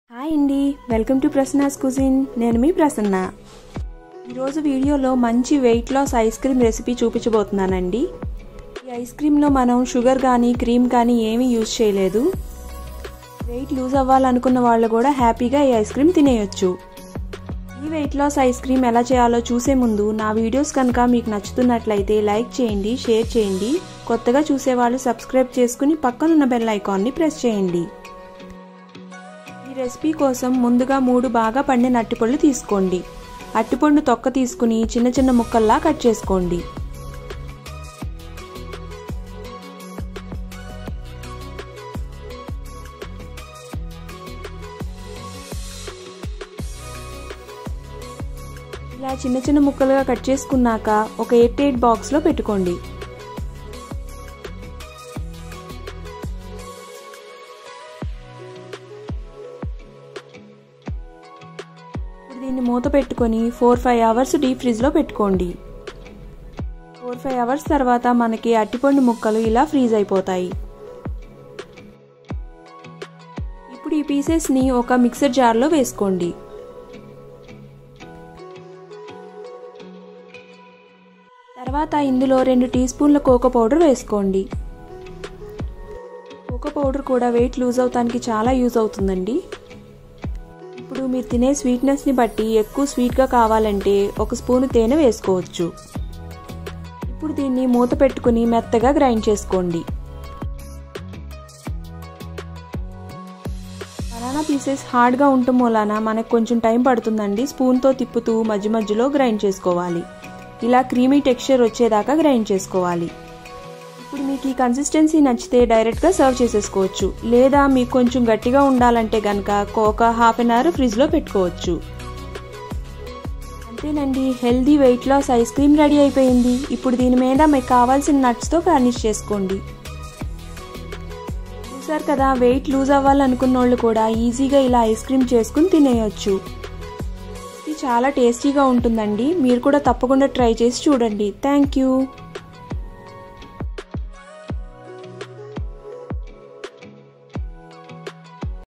Hi అండి, welcome to Prasanna's cuisine. నేను మీ ప్రసన్న. ఈరోజు వీడియోలో మంచి weight loss ice cream recipe చూపించబోతున్నానండి. ఈ ఐస్ క్రీమ్లో మనం షుగర్ కానీ క్రీమ్ కానీ ఏమీ యూజ్ చేయలేదు. వెయిట్ లూజ్ అవ్వాలనుకున్న వాళ్ళు కూడా హ్యాపీగా ఈ ఐస్ క్రీమ్ తినేయొచ్చు. ఈ వెయిట్ లాస్ ఐస్ క్రీమ్ ఎలా చేయాలో చూసే ముందు నా వీడియోస్ కనుక మీకు నచ్చుతున్నట్లయితే లైక్ చేయండి, షేర్ చేయండి. కొత్తగా చూసేవాళ్ళు సబ్స్క్రైబ్ చేసుకుని పక్కనున్న బెల్ ఐకాన్ని ప్రెస్ చేయండి. ఈ రెసిపీ కోసం ముందుగా 3 బాగా పండిన అరటిపళ్ళు తీసుకోండి. అరటిపండు తొక్క తీసుకుని చిన్న చిన్న ముక్కల్లా కట్ చేసుకోండి. ఇలా చిన్న చిన్న ముక్కలుగా కట్ చేసుకున్నాక ఒక ఎయిర్ టైట్ బాక్స్ లో పెట్టుకోండి. దీన్ని మూత పెట్టుకొని 4-5 అవర్స్ డీప్ ఫ్రిడ్జ్ లో పెట్టుకోండి. 4-5 అవర్స్ తర్వాత మనకి అరటిపండు ముక్కలు ఇలా ఫ్రీజ్ అయిపోతాయి. ఇప్పుడు ఈ పీసెస్ ని ఒక మిక్సర్ జార్ లో వేసుకోండి. తర్వాత ఇందులో 2 టీ స్పూన్ల కోకో పౌడర్ వేసుకోండి. కోకో పౌడర్ కూడా వెయిట్ లూజ్ అవడానికి చాలా యూజ్ అవుతుందండి. ఇప్పుడు మీరు తినే స్వీట్నెస్ ని బట్టి ఎక్కువ స్వీట్ గా కావాలంటే 1 స్పూన్ తేనె వేసుకోవచ్చు. ఇప్పుడు దీన్ని మూత పెట్టుకుని మెత్తగా గ్రైండ్ చేసుకోండి. బనానా పీసెస్ హార్డ్ గా ఉండటం వలన మనకు కొంచెం టైం పడుతుందండి. స్పూన్ తో తిప్పుతూ మధ్య మధ్యలో గ్రైండ్ చేసుకోవాలి. ఇలా క్రీమీ టెక్స్చర్ వచ్చేదాకా గ్రైండ్ చేసుకోవాలి. ఇప్పుడు మీకు ఈ కన్సిస్టెన్సీ నచ్చితే డైరెక్ట్ గా సర్వ్ చేసేసుకోవచ్చు. లేదా మీకు కొంచెం గట్టిగా ఉండాలంటే గనక ఒక హాఫ్ అన్ అవర్ ఫ్రిడ్జ్ లో పెట్టుకోవచ్చు. అంతేనండి, healthy weight loss ice cream ready అయిపోయింది. ఇప్పుడు దీని మీద మీకు కావాల్సిన నట్స్ తో గార్నిష్ చేసుకోండి. చూసారు కదా, వెయిట్ లూజ్ అవ్వాలనుకున్న వాళ్ళు కూడా ఈజీగా ఇలా ఐస్ క్రీమ్ చేసుకుని తినేయొచ్చు. ఇది చాలా టేస్టీగా ఉంటుందండి. మీరు కూడా తప్పకుండా ట్రై చేసి చూడండి. Thank you.